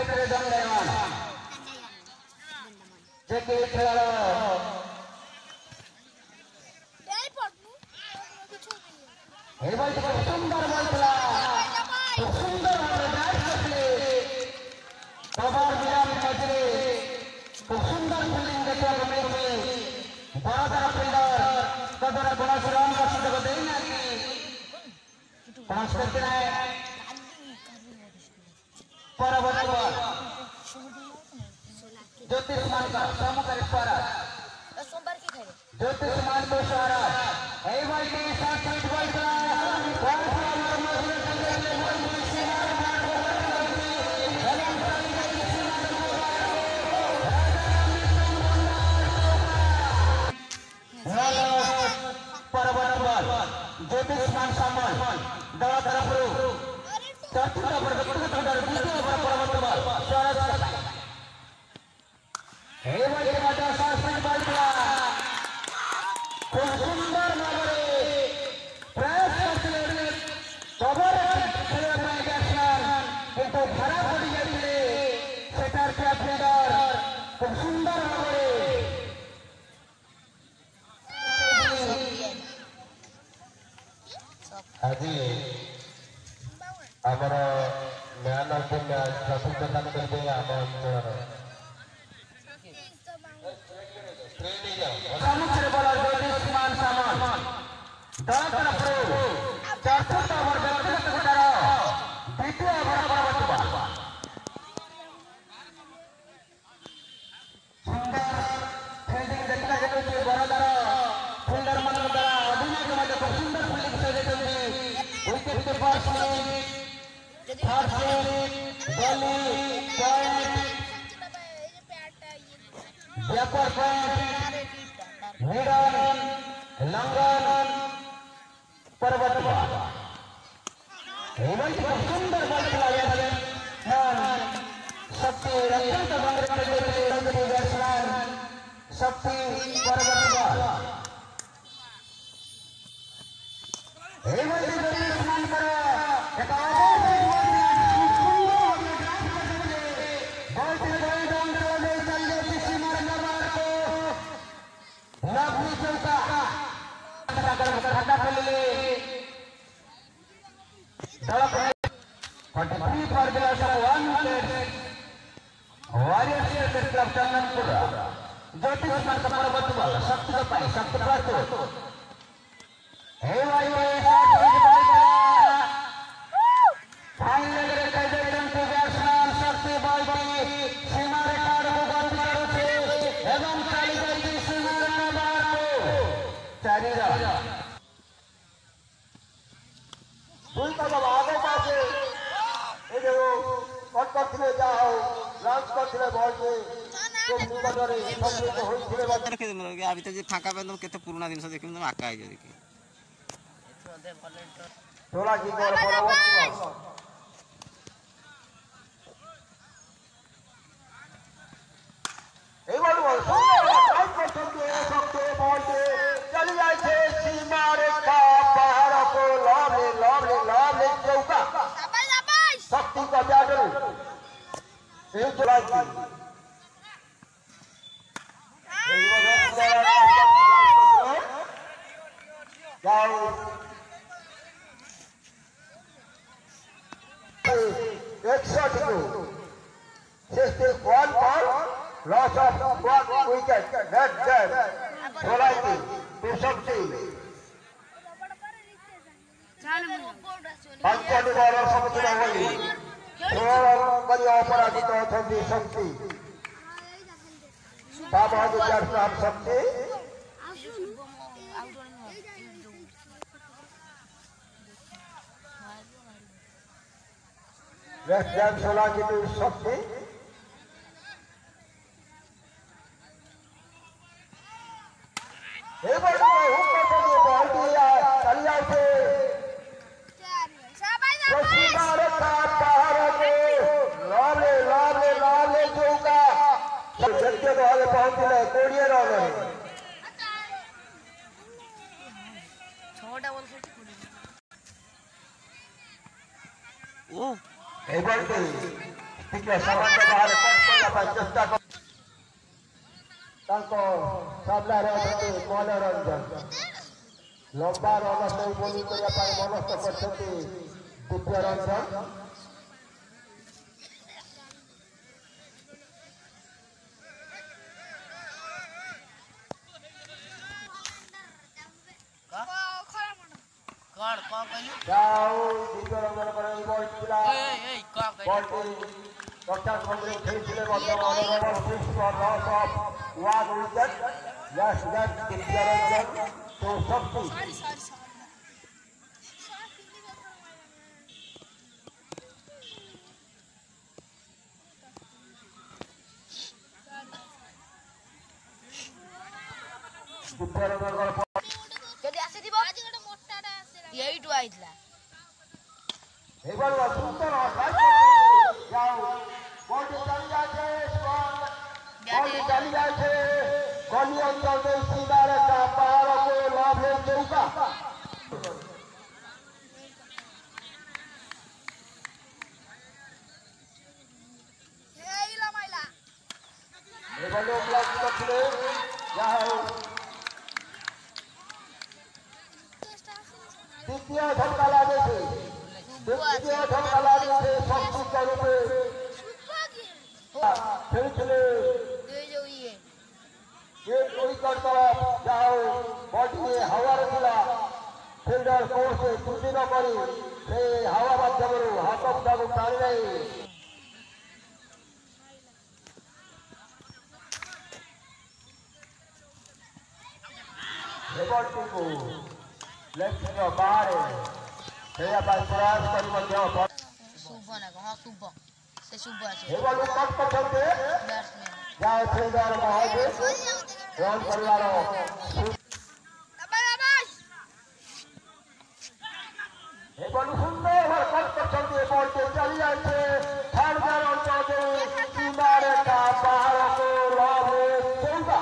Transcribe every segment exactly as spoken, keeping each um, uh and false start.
କ୍ଷେତ୍ରରେ ଦଣ୍ଡାୟମାନ ଯେ କି ଖେଳର ଏଇଭଳି ଖୁବ ସୁନ୍ଦର ବଳିଥିଲା ଖୁବ ସୁନ୍ଦର ଭାବରେ ବ୍ୟାଟ୍ କରିଥିଲେ କବର ବିରାମ ମଝିରେ ଖୁବ ସୁନ୍ଦର ଫିଲ୍ଡିଂ ଦେଖିବାକୁ ମିଳିଛି ବରଦାର ଫିଲ୍ଡର ତଦ୍ୱାରା କୌଣସି ରନ୍ର ସୁଯୋଗ ଦେଇନାହାନ୍ତି କୌଣସି ବ୍ୟକ୍ତି ନାହିଁ ପରବର୍ତ୍ତୀ ବଲ୍ ଜ୍ୟୋତିଷମାନଙ୍କ ସମ୍ମୁଖରେ ସ୍ୱରାଜ ଜ୍ୟୋତିଷମାନଙ୍କ ସ୍ୱରାଜ ଏଇଭଳି ସାତ ମିନିଟ୍ ବଳିଥିଲା ପରବର୍ତ୍ତୀ ବଲ୍ ଜ୍ୟୋତିଷମାନ ସାମଲ ଦଳ ତରଫରୁ ଚତୁର୍ଥ ଓଭର ବ୍ୟକ୍ତିଗତ ଦ୍ୱିତୀୟ ଓଭର ପରବର୍ତ୍ତୀ ବଲ୍ ସ୍ୱରାଜ ଏଇଭଳି ମଧ୍ୟ ସାତ ମିନିଟ୍ ବଳିଥିଲା ଖୁବ ସୁନ୍ଦର ଭାବରେ ପ୍ରୟାସ କରିଥିଲେ କଭର ଖେଳିବା ପାଇଁ ବ୍ୟାଟ୍ସମ୍ୟାନ୍ କିନ୍ତୁ ଖରାପ ପଡ଼ି ଯାଇଥିଲେ ସେଠାର ଥିବା ଫିଲ୍ଡର ଖୁବ ସୁନ୍ଦର ଭାବରେ ଆଜି ଆମର man of the match trophy ପ୍ରଦାନ କରିବେ ଆମ ଅଞ୍ଚଳର ସମ୍ମୁଖରେ ବଲ ଜ୍ୟୋତିଷମାନ ସାମଲ ଦଳ ତରଫରୁ ଚତୁର୍ଥ ଓଭର ବ୍ୟକ୍ତିଗତ ଘଟାର ଦ୍ୱିତୀୟ ଓଭର ପରବର୍ତ୍ତୀ ବଲ୍ ସୁନ୍ଦର ଫିଲ୍ଡିଂ ଦେଖିବାକୁ ମିଳୁଛି ବରଦାର ଫିଲ୍ଡର ମାନଙ୍କ ଦ୍ୱାରା ଅଧିନାୟକ ମଧ୍ୟ ଖୁବ ସୁନ୍ଦର ଫିଲ୍ଡିଂ ସଜାଇଛନ୍ତି wicket keeper slip third slip ବଲି point backward point middle long on ପରବର୍ତ୍ତୀ ବଲ୍ ଏଇଭଳି ଖୁବ ସୁନ୍ଦର ବଲ୍ ଖେଳାଯାଏ ଶକ୍ତି ଅତ୍ୟନ୍ତ ଭଙ୍ଗରେ ଖେଳିଯାଇଥିଲେ ବ୍ୟାଟ୍ସମ୍ୟାନ୍ ଶକ୍ତି ପରବର୍ତ୍ତୀ ବଲ୍ ଏଇଭଳି ବ୍ୟାଟ୍ସମ୍ୟାନଙ୍କର ଏକ खाता खोलिले दल forty-three for the loss of one wicket Warriors Cricket Club Chandanpur ज्योतिषमान का परबत बल शक्ति का पाई शक्ति प्रस्तुत हे भाई सात विकेट बॉल फाइन लेकर कई जन के बैट्समैन शक्ति बॉल की सीमा रिकॉर्ड को गति करुचे एवं चली गई सीमा रन बाहर को चारि रन দুই কদম আগে পাশে এই যে কট করছিলে যা হোক লঞ্চ করছিলে বলকে খুব নিকটরে সম্মিলিত হয়েছিল ଆ ଭିତରେ ଯଦି ଫାଙ୍କା ପାଇଦେବ କେତେ ପୁରୁଣା ଜିନିଷ ଦେଖିବି ତମେ ଆକା ହେଇଯିବ ଦେଖି তোলা কি করে পরবর্তী এইবারে বল সাইড করতে শক্তি বলকে চলে যাচ্ছে সীমা রেখা পাহাড় को लॉबले लॉबले लॉबले चौका शक्ति का बैटर एक चलाई थी जाओ एक शॉट को just one ball loss of one wicket net dead चलाई थी to शक्ति ପାଞ୍ଚଟି ବଲ୍ ସମ୍ମୁଖୀନ ହୋଇ ଷୋହଳ ରନ୍ କରି ଅପରାଜିତ ଅଛନ୍ତି ଶକ୍ତି ତା Mohanty batsman Shakti left hand ସୋଲାଙ୍ଗି ଟୁ ଶକ୍ତି ଏଇଭଳି ହୁକ୍ କରୁଛନ୍ତି ବଲ୍ଟି ଚାଲି ଯାଉଛି व्यक्तिगत भाव पहुंचले कोड़े रन ଟିକେ ସମାନ ବାହାରେ କଟ୍ କରିବା ପାଇଁ ଚେଷ୍ଟା କର ତାଙ୍କ ସାମ୍ନାରେ ଅଛନ୍ତି ମନୋରଞ୍ଜନ ଲମ୍ବା ରନ ଶୈଳୀ ବୋଲିଂ କରିବା ପାଇଁ ମନସ୍ଥ କରିଛନ୍ତି ଦିବ୍ୟ ରଞ୍ଜନ कौन कौन कहलु जाओ दिव्य रंजन करे बॉल पिला ए ए कौन बॉल कहलु की रक्षा खंडे खेलଥିଲେ ମଧ୍ୟ ଅନରବଲ first loss of one wicket yes that Divya Ranjan तो शक्ति sorry sorry sorry Divya Ranjan ଯଦି ଆସିଥିବ ଆଜି ଗୋଟେ ମୋଟାଟା ଆସିଲା ଏଇଠୁ ଆଇଥିଲା এবার সুন্দর রাইট যাও বল চলে যাচ্ছে বল চলে যাচ্ছে গলি অঞ্চলে সীমার কা পাহাড় को लाभ है चौका ହେଇଲା ମାଇଲା এবার লোক ব্লক করছে যাও দ্বিতীয় ধাক্কা লাগেছে দ্বিতীয় ধাক্কা লাগেছে শক্তি রূপে খেলছিলে এই যে ইয়ে एक विकेट तरफ जाओ बॉडी हवार दिला फिल्डर कोर्स त्रुटि न करी से हवा माध्यमରୁ ହାତ ମୁଠାକୁ ଟାଣି ନେଇ ରେବର୍ଟକୁ ଲେଫ୍ଟର ବାହାରେ ଖେଳିବା ପାଇଁ ପ୍ରୟାସ କରି ମଧ୍ୟ ଶୁଭ ନା ହଁ ଶୁଭ ସେ ଶୁଭ ଅଛି ରେବର୍ଟ କଟ୍ କରିଛନ୍ତି ବ୍ୟାଟ୍ସମ୍ୟାନ ଯାଅ ଫିଲ୍ଡର ମହୋଦୟ ରନ୍ କରିବାର এবার সুন্দর কট করছেন বলতে চলে যাচ্ছে থার্ডার অঞ্চলে সীমারেখা পাহাড়কে লাভে চৌকা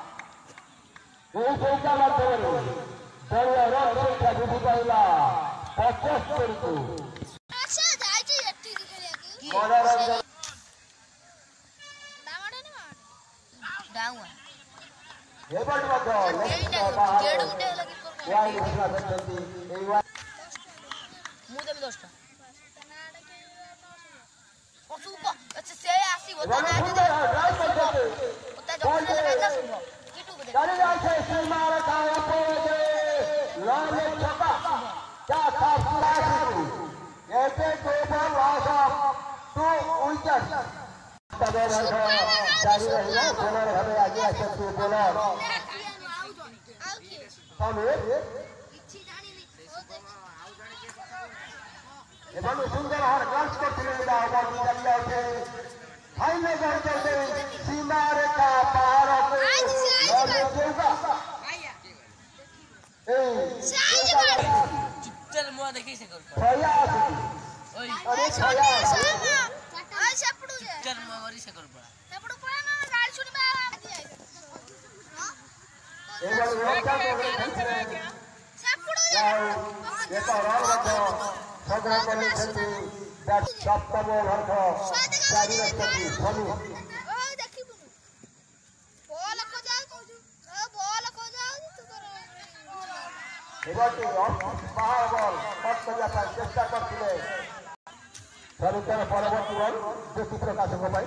এই চৌকা মাধ্যমে দলীয় রন সংখ্যা বৃদ্ধি পাইলা পঁচাত্তরକୁ আচ্ছা যাইছি এটিকি খেলিয়াকে মনোরঞ্জন দামাটা না ডাউয়া এবার মধ্য লেফট বাহারে ওয়াইড ঘোষণা করছেন এই ମୁଁ ଦେବି ଦଶଟା ଶୁଭ ଆଚ୍ଛା ସେ ଆସିବ ତା এবার ନାଁ সুন্দর ড্রাইভ করছেন ତା ଜଗନ୍ନାଥ ରାଜା ଶୁଭ କିଟୁ କୁ ଦେଖ चले जाते सीमारेखा উপরে লালে ছক্কা যা সাফরাসি এতে গোবর লস অফ টু উইকেট তবে জারি রহিলা বোলার ভাবে আগে আসছে বোলার ଆଉ କିଏ সমীর କିଛି ଜାଣିନି ହଉ ଦେଖ এবং সুন্দর হর গ্লাস করছিলেন এটা বল চলে যাচ্ছে ফাইনাল গোল চলছে সীমারেখা পাহাড়কে লালে চৌকা এই चल मुआ देखी से कर ছয়াশি ओए अरे छयासी ଆଉ ସେପଟୁ ଯେ चल मुआ वरी से कर पड़ा ସେପଟୁ ପଳା ନା ଗାଳି ଶୁଣିବା ଆଜି ହଁ এবার রক্ষা করে খেলছিলেন ସେପଟୁ যাও ଏକ ରନ୍ ମଧ୍ୟ ସଂଗ୍ରହ କରିଛନ୍ତି ବ୍ୟାଟ୍ ସପ୍ତମ ଓଭର ଚାରି ରଖିଛନ୍ତି ଧୋନି ଓଏ ଦେଖିବୁନି ବଲ ଖୋଜା କହୁଛୁ ଓ ବଲ ଖୋଜା ତୁ କର ଏବାଟି ବାହାର ବଲ୍ କଟ୍ କରିବା ପାଇଁ ଚେଷ୍ଟା କରିଥିଲେ ଧୋନିଙ୍କର ପରବର୍ତ୍ତୀ ବଲ୍ ଜ୍ୟୋତି ପ୍ରକାଶଙ୍କ ପାଇଁ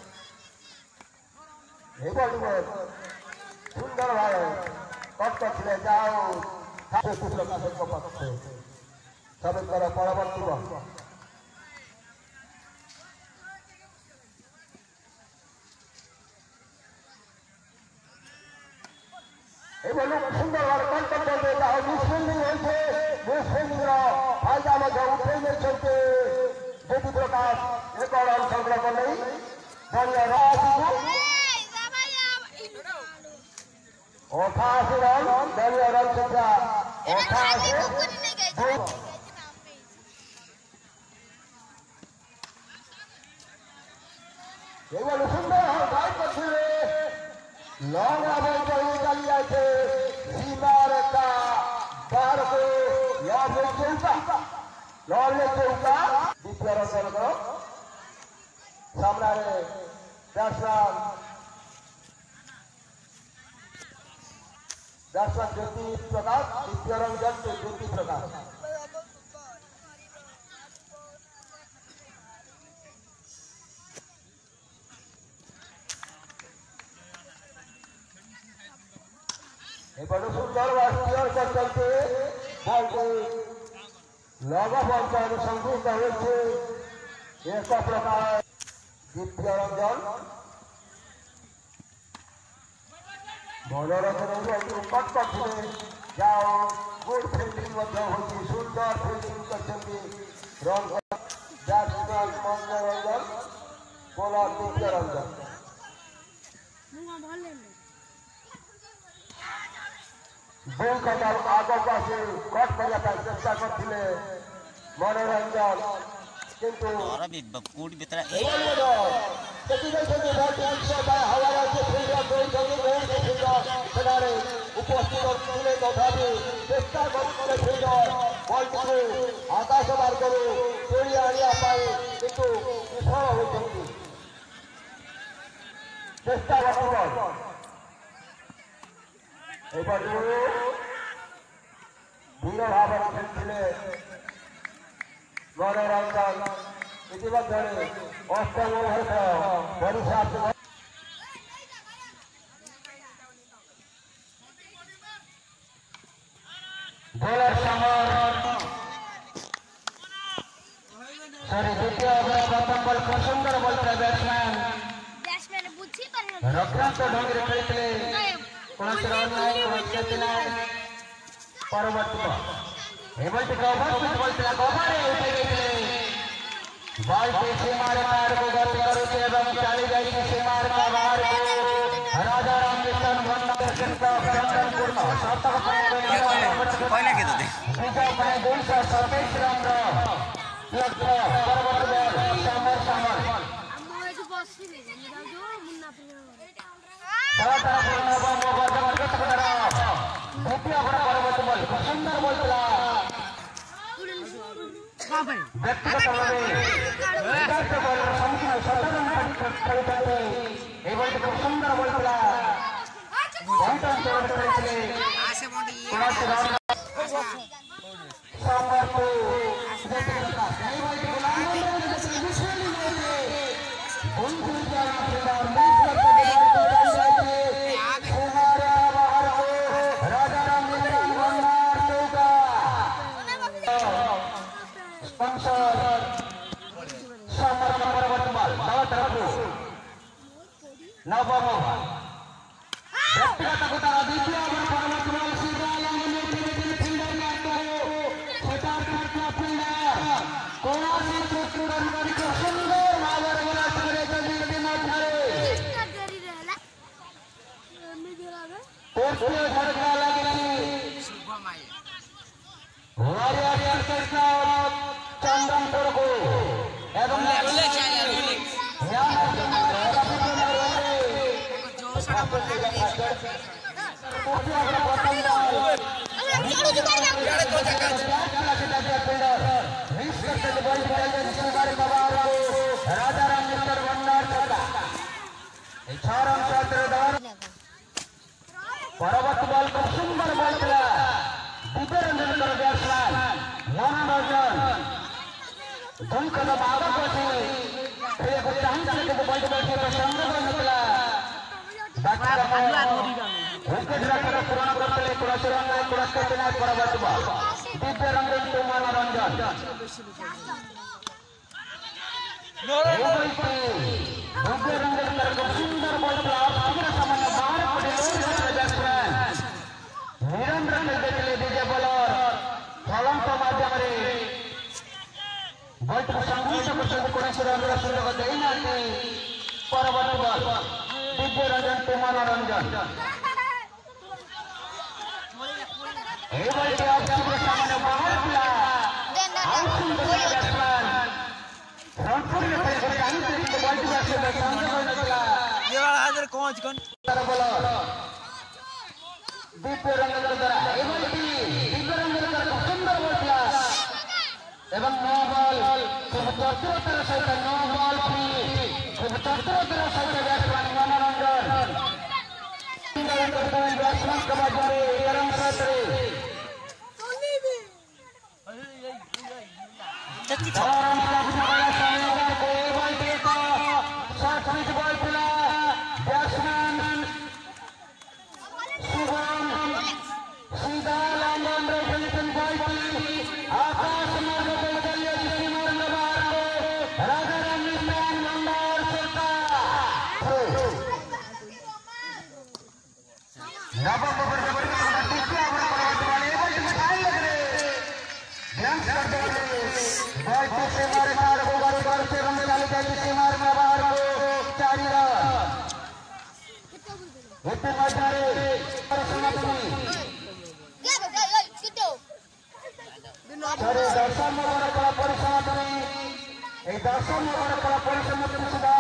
ଏବାଟି ବଲ୍ ସୁନ୍ଦର ଭାବେ କଟ୍ କରିଥିଲେ ଯାଉ ଜ୍ୟୋତି ପ୍ରକାଶଙ୍କ ପକ୍ଷେ ଧୋନିଙ୍କର ପରବର୍ତ୍ତୀ ବଲ୍ এগুলো সুন্দর ভাবে কন্ট্রোল করবে তাহলে মিসফিল্ডিং হয়েছে মিসফিল্ডিংর ফায়দা মধ্যে উঠে নিয়েছেন জ্যোতি প্রকাশ এক রান সংগ্রহ করলেই দলীয় রাজনীতি অঠাশি রান দলীয় রান সংখ্যা অঠাশি এগুলো সুন্দর ভাবে গাইড করছে লং রানের জন্য চালিয়ে আছে সীমারেখা পাহাড়কে লাভে চৌকা লাভে চৌকা দ্বিতীয় রচনা सामने बैट्समैन बैट्समैन ज्योति प्रकाश द्वितीय रंजन ज्योति प्रकाश एपटे सुंदर क्लियर करते बॉल को लगा बॉल को संकुचित होइछे एक प्रकार द्वितीय रंजन मनोरंजन कट करते जाओ गुड फील्डिंग सुंदर फील्डिंग करते रन बैट्समैन मनोरंजन बॉलर द्वितीय रंजन बॉल कटार आगे पासे कट करने का चेष्टा करते मनोरंजन किंतु और भी कोड भीतर उपस्थित तथापि चेष्टा आकाश मार्ग तोड़ी आने किंतु विफल होती चेष्टा धीर भाव खेलते मनोरंजन इतिमध्य अष्टम ओवर परिसमाप्त बॉलर समर सॉरी द्वितीय ओवर प्रथम बॉल को सुंदर बॉल पर बैट्समैन बैट्समैन बुद्धि पर रक्षांत ढंग रे खेलते कोनसे रन नाही कोनसे तिला परवर्ती बॉल एबल्ट कवर कुछ बॉल तिला कवर रे उठे गइले बॉल के सीमार पार को गति करूते एवं चाली जाई के सीमार का बाहर को राजा राम मिशन भंडार जनता चंदनपुर में शतक पहले के दे विजय अपने दो सौ सत्ताईस रन लगता परवर्ती बॉल समर समर हम जो बॉस ही नहीं जो मुन्ना तरह तरह पूर्ण बम ओवर जबरदस्त बना द्वितीय ओवर परवर्ती बॉल सुंदर बॉल चला व्यक्तिगत भावे विराट बॉल संपूर्ण शतक खेलते ए बॉल को सुंदर बॉल चला बहुत अंतर खेलते आसे बॉडी कोनसे रन समर को द्वितीय का कई बॉल को लाने में विश्वली नहीं उन दूर जा खिलाड़ी लीड करते नवम ओवर व्यक्तिगत कुतारा द्वितीय ओवर परवर्ती बॉल सीधा लाइन में खेलते फील्डर लाते हो छटार करता फील्डर कोना से चुटू रन करके सुंदर मावर वाला करे जल्दी मारे करी रहला मिडिल आवे कोर्ट झटका लगी शुभम आई वॉरियर करता चंदनपुर को एवं रोलेक्स आया रोलेक्स जो सड़ा राजा राम मिस्टर भंडार परवर्ती बॉल को सुंदर बॉल चला द्वितीय रंजन कर बैट्समैन मनोरंजन दुई कदम आगे बढ़े फिर एक चांस लेके बॉल बैठे तो संग निकला विकेट रखकर पूर्ण करते कुड़ासी रन कुड़ास करते परवर्ती बॉल द्वितीय रंजन टू मनोरंजन द्वितीय रंजन कर सुंदर बॉल चला सामान्य बाहर पड़े बैट्समैन निरंतर खेलते विजय बॉलर फलंक माध्यम बॉल को संघर्ष करते कोनसे रन सुयोग देना परवर्ती बॉल द्वितीय रंजन टू मनोरंजन ए बॉल के आपके सामने बाहर खुला आउट सुंदर बैट्समैन रनपुर में खेल कहीं से बॉल की बात से सामने बॉल निकला ये वाला हाजिर कोच कौन बॉलर द्वितीय रंजन द्वारा ए बॉल की द्वितीय रंजन का सुंदर बॉल चला एवं नो बॉल चौहत्तर सहित नो बॉल फ्री चतुर्थ सहित बैट्समैन मनोरंजन बैट्समैन कबाड़ी गरम सत्रे दर्शन परिसमाप्ति दर्शन परिसमाप्ति